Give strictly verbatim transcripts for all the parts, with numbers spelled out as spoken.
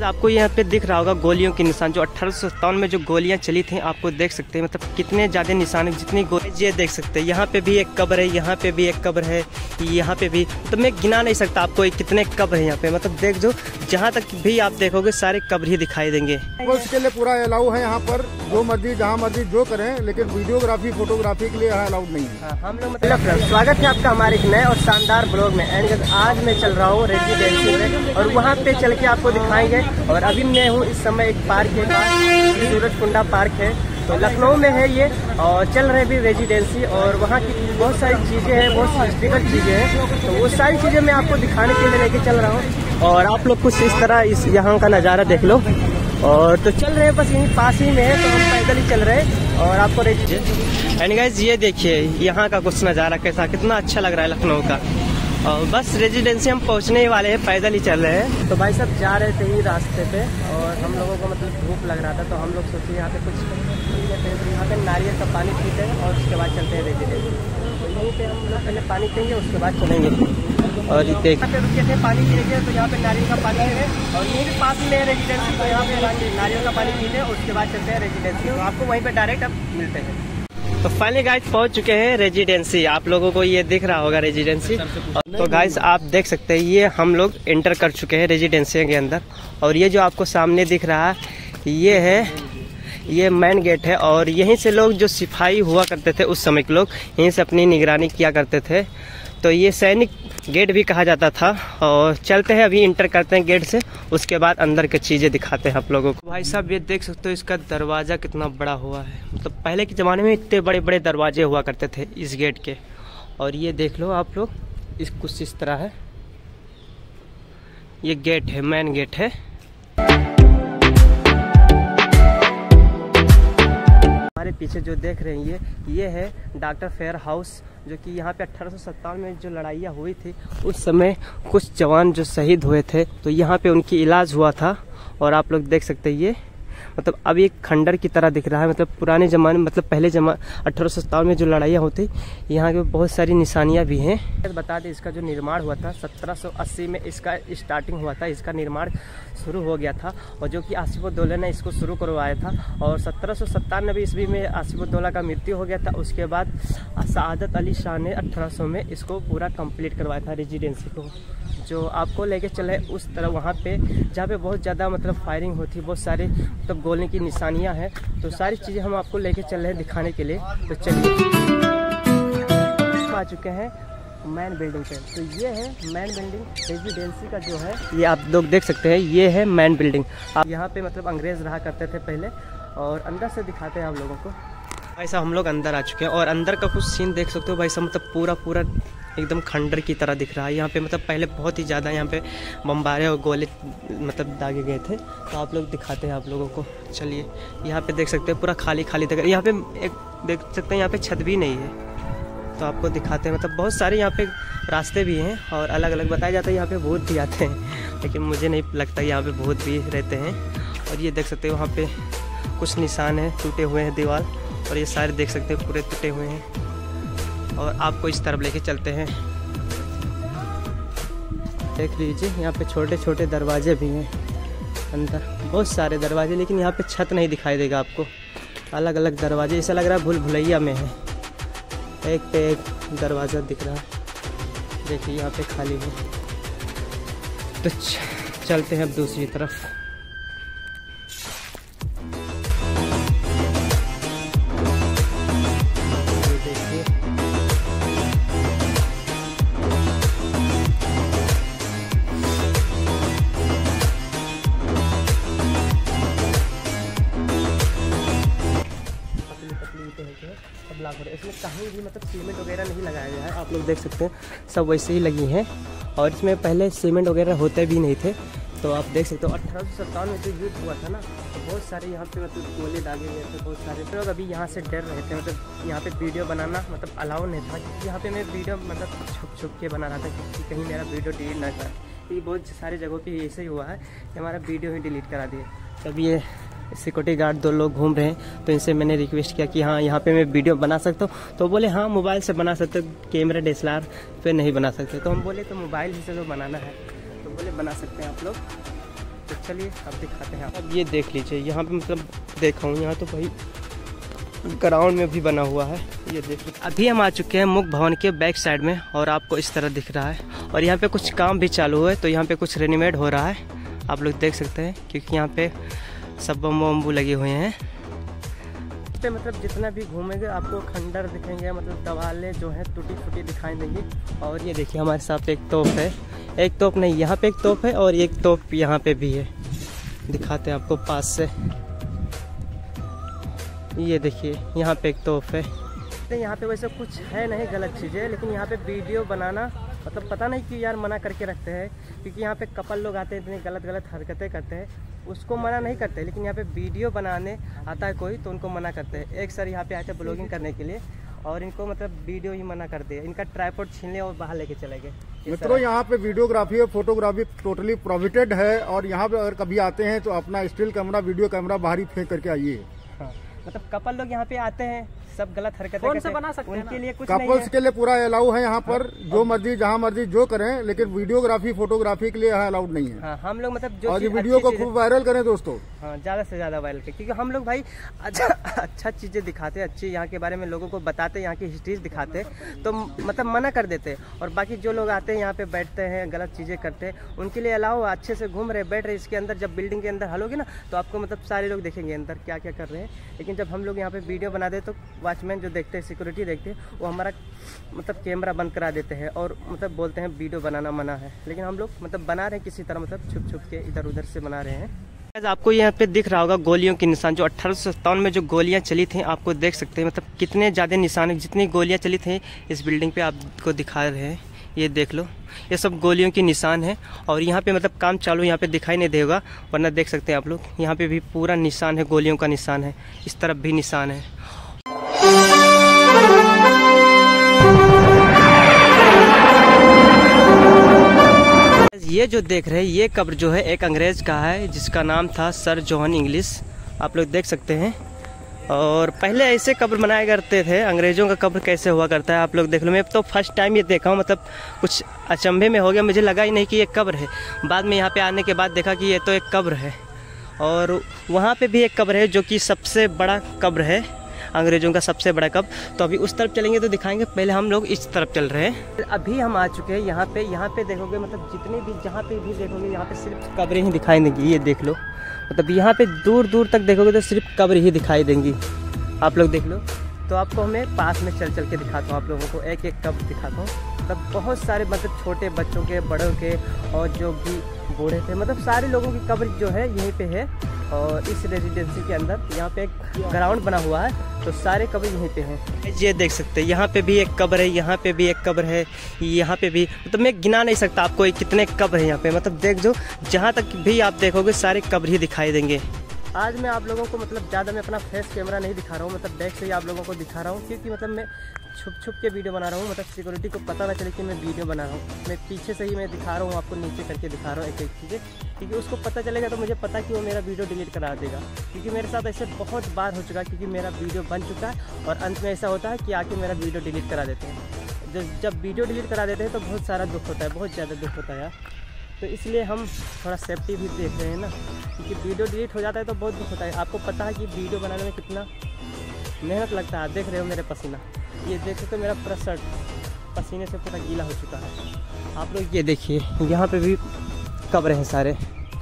आपको यहाँ पे दिख रहा होगा गोलियों के निशान, जो अठारह सौ सत्तावन में जो गोलियां चली थी, आपको देख सकते हैं मतलब कितने ज़्यादा निशान है, जितनी गोली ये देख सकते हैं। यहाँ पे भी एक कब्र है, यहाँ पे भी एक कब्र है, यहाँ पे भी, तो मैं गिना नहीं सकता आपको कितने कब्र है यहाँ पे। मतलब देख जो जहाँ तक भी आप देखोगे सारे कब्र ही दिखाई देंगे। उसके लिए पूरा अलाउ है यहाँ पर, जो मर्जी जहाँ मर्जी जो करें, लेकिन वीडियोग्राफी फोटोग्राफी के लिए यहाँ अलाउड नहीं है। हाँ, हम लोग मतलब स्वागत है आपका हमारे एक नए और शानदार ब्लॉग में। एंड आज मैं चल रहा हूँ रेजिडेंसी में और वहाँ पे चल के आपको दिखाएंगे। और अभी मैं हूँ इस समय एक पार्क के पास, सूरजकुंडा पार्क है, तो लखनऊ में है ये। और चल रहे भी रेजिडेंसी और वहाँ की बहुत सारी चीज़ें हैं, बहुत सी हिस्ट्रिकल चीज़ें हैं, तो वो सारी चीज़ें मैं आपको दिखाने के लिए लेके चल रहा हूँ। और आप लोग कुछ इस तरह इस यहाँ का नज़ारा देख लो। और तो चल रहे हैं, बस यहीं पास ही में है, तो हम पैदल ही चल रहे हैं। और आपको एंड गाइस ये देखिए यहाँ का कुछ नज़ारा कैसा, कितना अच्छा लग रहा है लखनऊ का। और बस रेजिडेंसी हम पहुंचने ही वाले हैं, पैदल ही चल रहे हैं। तो भाई साहब जा रहे थे ही रास्ते पे और हम लोगों को मतलब भूख लग रहा था, तो हम लोग सोचे यहाँ पे कुछ लेते हैं। तो यहाँ पे नारियल का पानी पीते हैं और उसके बाद चलते हैं रेजिडेंसी। तो यहीं पे हम लोग पहले पानी पियेंगे, उसके बाद चलेंगे। और देख यहाँ पे रुके थे पानी पीएंगे, तो यहाँ पे नारियल का पानी है और यहीं पे पास में है रेजिडेंसी, तो यहाँ पे नारियल का पानी पीते हैं, उसके बाद चलते हैं रेजिडेंसी। तो आपको वहीं पे डायरेक्ट अब मिलते हैं। तो फाइनली गाइस पहुंच चुके हैं रेजिडेंसी। आप लोगों को ये दिख रहा होगा रेजिडेंसी। तो गाइस आप देख सकते हैं ये हम लोग एंटर कर चुके हैं रेजिडेंसी के अंदर। और ये जो आपको सामने दिख रहा है ये है ये मेन गेट है। और यहीं से लोग जो सिपाही हुआ करते थे उस समय के लोग यहीं से अपनी निगरानी किया करते थे, तो ये सैनिक गेट भी कहा जाता था। और चलते हैं अभी इंटर करते हैं गेट से, उसके बाद अंदर की चीज़ें दिखाते हैं आप लोगों को। भाई साहब ये देख सकते हो इसका दरवाज़ा कितना बड़ा हुआ है, मतलब पहले के ज़माने में इतने बड़े बड़े दरवाजे हुआ करते थे इस गेट के। और ये देख लो आप लोग, इस कुछ इस तरह है, ये गेट है, मेन गेट है। हमारे पीछे जो देख रहे हैं ये ये है डॉक्टर फेयर हाउस, जो कि यहाँ पे अठारह सौ सत्तावन में जो लड़ाइयाँ हुई थी उस समय कुछ जवान जो शहीद हुए थे, तो यहाँ पे उनकी इलाज हुआ था। और आप लोग देख सकते हैं ये मतलब अब एक खंडर की तरह दिख रहा है। मतलब पुराने ज़माने मतलब पहले जमा अठारह सौ सत्तावन में जो लड़ाइयाँ होती, यहाँ के बहुत सारी निशानियाँ भी हैं। बता दें इसका जो निर्माण हुआ था सत्रह सौ अस्सी में इसका स्टार्टिंग हुआ था, इसका निर्माण शुरू हो गया था। और जो कि आसिफुद्दौला ने इसको शुरू करवाया था। और सत्रह सौ सत्तानबे ईस्वी में आसिफुद्दौला का मृत्यु हो गया था। उसके बाद सआदत अली शाह ने अठारह सौ में इसको पूरा कंप्लीट करवाया था रेजिडेंसी को। जो आपको लेके चले उस तरह वहाँ पे जहाँ पे बहुत ज़्यादा मतलब फायरिंग होती, बहुत सारे मतलब गोलने की निशानियाँ हैं, तो सारी चीज़ें हम आपको लेके चल रहे हैं दिखाने के लिए। तो चलिए आ चुके हैं मैन बिल्डिंग पे। तो ये है मैन बिल्डिंग रेजिडेंसी का जो है, ये आप लोग देख सकते हैं, ये है मैन बिल्डिंग। आप यहाँ पे मतलब अंग्रेज़ रहा करते थे पहले। और अंदर से दिखाते हैं आप लोगों को। भाई साहब हम लोग अंदर आ चुके हैं और अंदर का कुछ सीन देख सकते हो भाई साहब, मतलब पूरा पूरा एकदम खंडर की तरह दिख रहा है। यहाँ पे मतलब पहले बहुत ही ज़्यादा यहाँ पे बम्बारे और गोले मतलब दागे गए थे, तो आप लोग दिखाते हैं आप लोगों को। चलिए यहाँ पे देख सकते हैं पूरा खाली खाली दिख रहा है। यहाँ पे एक देख सकते हैं यहाँ पे छत भी नहीं है, तो आपको दिखाते हैं। मतलब बहुत सारे यहाँ पे रास्ते भी हैं और अलग अलग बताया जाता है यहाँ पे भूत भी आते हैं, लेकिन मुझे नहीं लगता यहाँ पे भूत भी रहते हैं। और ये देख सकते हो वहाँ पे कुछ निशान हैं, टूटे हुए हैं दीवार, और ये सारे देख सकते हैं पूरे टूटे हुए हैं। और आपको इस तरफ लेके चलते हैं, देख लीजिए यहाँ पे छोटे छोटे दरवाजे भी हैं अंदर, बहुत सारे दरवाजे, लेकिन यहाँ पे छत नहीं दिखाई देगा आपको। अलग अलग दरवाजे, ऐसा लग रहा है भूल भुलैया में है, एक पे एक दरवाज़ा दिख रहा है। देखिए यहाँ पे खाली है। तो चलते हैं अब दूसरी तरफ। इसमें कहीं भी मतलब सीमेंट वगैरह नहीं लगाया गया है, आप लोग देख सकते हैं सब वैसे ही लगी हैं। और इसमें पहले सीमेंट वगैरह होते भी नहीं थे, तो आप देख सकते हो अठारह सौ सत्तावन में जो युद्ध हुआ था ना, तो बहुत सारे यहाँ पे मतलब गोले दागे गए थे, बहुत सारे लोग अभी यहाँ से डर रहे थे। मतलब यहाँ पे वीडियो बनाना मतलब अलाउ नहीं था, क्योंकि यहाँ पे मैं वीडियो मतलब छुप छुप के बना रहा था कि कहीं मेरा वीडियो डिलीट ना कर। ये बहुत सारी जगहों पे ऐसे ही हुआ है कि हमारा वीडियो ही डिलीट करा दिए। तब ये सिक्योरिटी गार्ड दो लोग घूम रहे हैं, तो इनसे मैंने रिक्वेस्ट किया कि हाँ यहाँ पे मैं वीडियो बना सकता हूँ, तो बोले हाँ मोबाइल से बना सकते, camera D S L R पे नहीं बना सकते। तो हम बोले तो मोबाइल से तो बनाना है, तो बोले बना सकते हैं आप लोग। तो चलिए अब दिखाते हैं। अब ये देख लीजिए, यहाँ पे मतलब देखा हूँ, यहाँ तो भाई ग्राउंड में भी बना हुआ है। ये देखिए अभी हम आ चुके हैं मुख्य भवन के बैक साइड में और आपको इस तरह दिख रहा है। और यहाँ पे कुछ काम भी चालू है, तो यहाँ पे कुछ रेडीमेड हो रहा है, आप लोग देख सकते हैं, क्योंकि यहाँ पे सब बम्बू वम्बू लगे हुए हैं। पे मतलब जितना भी घूमेंगे आपको खंडर दिखेंगे, मतलब दवालें जो हैं टूटी फूटी दिखाई देंगी। और ये देखिए हमारे साथ एक तोप है, एक तोप नहीं, यहाँ पे एक तोप है और एक तोप यहाँ पे भी है, दिखाते हैं आपको पास से। ये देखिए यहाँ पे एक तोप है। यहाँ पे वैसे कुछ है नहीं गलत चीज़ें, लेकिन यहाँ पे वीडियो बनाना मतलब पता नहीं क्यों यार मना करके रखते हैं, क्योंकि यहाँ पे कपल लोग आते हैं इतनी गलत गलत हरकतें करते हैं, उसको मना नहीं करते, लेकिन यहाँ पे वीडियो बनाने आता है कोई तो उनको मना करते हैं। एक सर यहाँ पे आए थे ब्लॉगिंग करने के लिए और इनको मतलब वीडियो ही मना कर दिया, इनका ट्राइपॉड छीन लिया और बाहर लेके चले गए। मित्रों यहाँ पे वीडियोग्राफी और फोटोग्राफी टोटली प्रोहिबिटेड है, और यहाँ पे अगर कभी आते हैं तो अपना स्टिल कैमरा वीडियो कैमरा बाहर ही फेंक करके आइए। हाँ, मतलब कपल लोग यहाँ पे आते हैं सब गलत हरकतें करते हैं, बना सकते हैं, उनके लिए कुछ नहीं है। कपल्स के लिए पूरा अलाउ है यहाँ पर, जो मर्जी जहाँ मर्जी जो करें, लेकिन वीडियोग्राफी फोटोग्राफी के लिए यहाँ अलाउड नहीं है। हाँ, हम लोग मतलब जो और ये वीडियो को खूब वायरल करें दोस्तों। हाँ, ज्यादा से ज्यादा वायरल करें, क्योंकि हम लोग भाई अच्छा अच्छा चीजें दिखाते हैं, अच्छी यहाँ के बारे में लोगों को बताते हैं, यहाँ की हिस्ट्रीज दिखाते हैं, तो मतलब मना कर देते हैं। और बाकी जो लोग आते हैं यहाँ पे बैठते हैं गलत चीजें करते हैं, उनके लिए अलाउ, अच्छे से घूम रहे बैठ रहे इसके अंदर। जब बिल्डिंग के अंदर हलोगे ना तो आपको मतलब सारे लोग देखेंगे अंदर क्या क्या कर रहे हैं, लेकिन जब हम लोग यहाँ पे वीडियो बना दे तो वॉचमैन जो देखते हैं, सिक्योरिटी देखते हैं, वो हमारा मतलब कैमरा बंद करा देते हैं और मतलब बोलते हैं वीडियो बनाना मना है, लेकिन हम लोग मतलब बना रहे हैं किसी तरह, मतलब छुप छुप के इधर उधर से बना रहे हैं। आपको यहाँ पे दिख रहा होगा गोलियों के निशान, जो अठारह सौ सत्तावन में जो गोलियाँ चली थी, आपको देख सकते हैं मतलब कितने ज़्यादा निशान, जितनी गोलियाँ चली थी इस बिल्डिंग पे आपको दिखा रहे हैं। ये देख लो, ये सब गोलियों के निशान है। और यहाँ पे मतलब काम चालू यहाँ पे दिखाई नहीं देगा, वरना देख सकते हैं आप लोग, यहाँ पे भी पूरा निशान है, गोलियों का निशान है, इस तरफ भी निशान है। ये जो देख रहे हैं ये कब्र जो है एक अंग्रेज का है, जिसका नाम था सर जॉन इंग्लिश, आप लोग देख सकते हैं। और पहले ऐसे कब्र बनाया करते थे, अंग्रेजों का कब्र कैसे हुआ करता है आप लोग देख लो। मैं तो फर्स्ट टाइम ये देखा हूँ, मतलब कुछ अचंभे में हो गया, मुझे लगा ही नहीं कि ये कब्र है। बाद में यहाँ पे आने के बाद देखा कि ये तो एक कब्र है। और वहाँ पे भी एक कब्र है जो कि सबसे बड़ा कब्र है, अंग्रेजों का सबसे बड़ा कब्र। तो अभी उस तरफ चलेंगे तो दिखाएंगे, पहले हम लोग इस तरफ चल रहे हैं। अभी हम आ चुके हैं यहाँ पे। यहाँ पे देखोगे मतलब जितने भी जहाँ पे भी देखोगे यहाँ पे सिर्फ कब्रें ही दिखाई देंगी। ये देख लो, मतलब यहाँ पे दूर दूर तक देखोगे तो सिर्फ कब्र ही दिखाई देंगी, आप लोग देख लो। तो आपको हमें पास में चल चल के दिखाता हूँ, आप लोगों को एक एक कब्र दिखाता हूँ। मतलब बहुत सारे मतलब छोटे बच्चों के, बड़ों के और जो भी बूढ़े थे, मतलब सारे लोगों की कब्र जो है यहीं पे है। और इस रेजिडेंसी के अंदर यहाँ पे एक ग्राउंड बना हुआ है, तो सारे कब्र यहीं पे हैं। ये देख सकते हैं, यहाँ पे भी एक कब्र है, यहाँ पे भी एक कब्र है, यहाँ पे भी, मतलब मैं गिना नहीं सकता आपको कितने कब्र है यहाँ पे। मतलब देख जो जहाँ तक भी आप देखोगे सारे कब्र ही दिखाई देंगे। आज मैं आप लोगों को मतलब ज़्यादा मैं अपना फेस कैमरा नहीं दिखा रहा हूँ, मतलब बैक से ही आप लोगों को दिखा रहा हूँ, क्योंकि मतलब मैं छुप छुप के वीडियो बना रहा हूँ, मतलब सिक्योरिटी को पता ना चले कि मैं वीडियो बना रहा हूँ। मैं पीछे से ही मैं दिखा रहा हूँ आपको, नीचे करके दिखा रहा हूँ एक एक चीज़ें, क्योंकि उसको पता चलेगा तो मुझे पता कि वो मेरा वीडियो डिलीट करा देगा। क्योंकि मेरे साथ ऐसे बहुत बार हो चुका है, क्योंकि मेरा वीडियो बन चुका है और अंत में ऐसा होता है कि आके मेरा वीडियो डिलीट करा देते हैं। जब जब वीडियो डिलीट करा देते हैं तो बहुत सारा दुख होता है, बहुत ज़्यादा दुख होता है यार। तो इसलिए हम थोड़ा सेफ्टी भी देख रहे हैं ना, क्योंकि वीडियो डिलीट हो जाता है तो बहुत दुख होता है। आपको पता है कि वीडियो बनाने में कितना मेहनत लगता है। देख रहे हो मेरे पसीना, ये देख सकते हो मेरा पूरा शर्ट पसीने से पूरा गीला हो चुका है। आप लोग ये देखिए, यहाँ पे भी कब्र हैं सारे,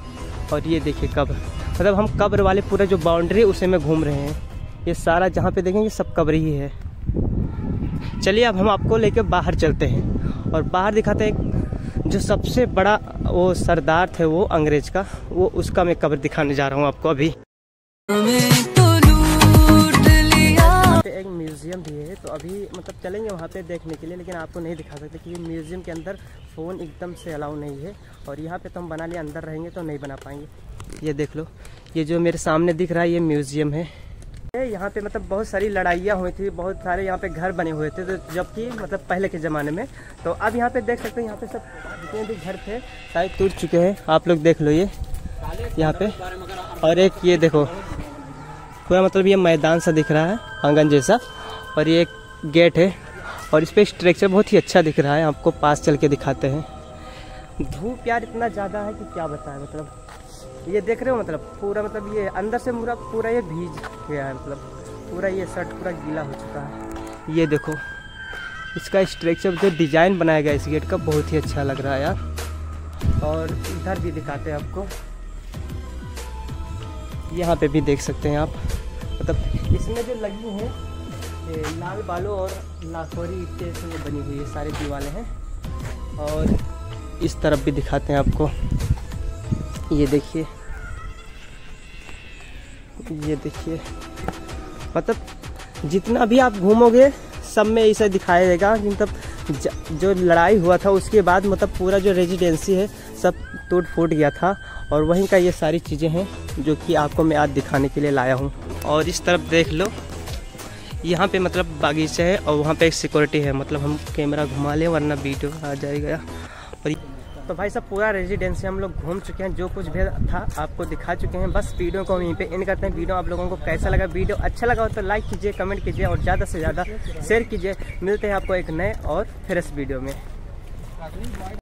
और ये देखिए कब्र, मतलब हम कब्र वाले पूरे जो बाउंड्री उसे में घूम रहे हैं। ये सारा जहाँ पे देखेंगे सब कब्र ही है। चलिए अब हम आपको लेके बाहर चलते हैं और बाहर दिखाते हैं जो सबसे बड़ा वो सरदार थे वो अंग्रेज का, वो उसका मैं कब्र दिखाने जा रहा हूँ आपको अभी। एक म्यूजियम भी है, तो अभी मतलब चलेंगे वहाँ पे देखने के लिए, लेकिन आपको नहीं दिखा सकते क्योंकि म्यूजियम के अंदर फ़ोन एकदम से अलाउ नहीं है। और यहाँ पे तो हम बना लिए, अंदर रहेंगे तो नहीं बना पाएंगे। ये देख लो, ये जो मेरे सामने दिख रहा है ये म्यूजियम है। यहाँ पे मतलब बहुत सारी लड़ाइयाँ हुई थी, बहुत सारे यहाँ पे घर बने हुए थे, तो जबकि मतलब पहले के ज़माने में। तो अब यहाँ पे देख सकते हैं, यहाँ पे सब जितने भी घर थे शायद टूट चुके हैं, आप लोग देख लो ये यहाँ पे। और एक ये देखो पूरा मतलब ये मैदान सा दिख रहा है, आंगन जैसा, और ये एक गेट है और इस पर स्ट्रक्चर बहुत ही अच्छा दिख रहा है। आपको पास चल के दिखाते हैं। धूप यार इतना ज़्यादा है कि क्या बताएं, मतलब ये देख रहे हो मतलब पूरा मतलब ये अंदर से पूरा पूरा ये भीग गया है, मतलब पूरा ये शर्ट पूरा गीला हो चुका है। ये देखो इसका स्ट्रक्चर जो डिज़ाइन बनाया गया इस गेट का बहुत ही अच्छा लग रहा है यार। और इधर भी दिखाते हैं आपको, यहाँ पे भी देख सकते हैं आप, मतलब इसमें जो लगी हैं लाल बालू और लाखोरी ईंटें से बनी हुई है सारी दीवारें हैं। और इस तरफ भी दिखाते हैं आपको, ये देखिए ये देखिए मतलब जितना भी आप घूमोगे सब में ऐसा दिखाया जाएगा कि मतलब जो लड़ाई हुआ था उसके बाद मतलब पूरा जो रेजिडेंसी है सब टूट फूट गया था। और वहीं का ये सारी चीज़ें हैं जो कि आपको मैं आज दिखाने के लिए लाया हूँ। और इस तरफ देख लो, यहाँ पे मतलब बागीचा है और वहाँ पे एक सिक्योरिटी है, मतलब हम कैमरा घुमा लें वरना वीडियो आ जाएगा। और तो भाई साहब पूरा रेजिडेंसी हम लोग घूम चुके हैं, जो कुछ भी था आपको दिखा चुके हैं। बस वीडियो को यहीं पे एंड करते हैं। वीडियो आप लोगों को कैसा लगा, वीडियो अच्छा लगा हो तो लाइक कीजिए, कमेंट कीजिए और ज़्यादा से ज़्यादा शेयर कीजिए। मिलते हैं आपको एक नए और फ्रेश वीडियो में।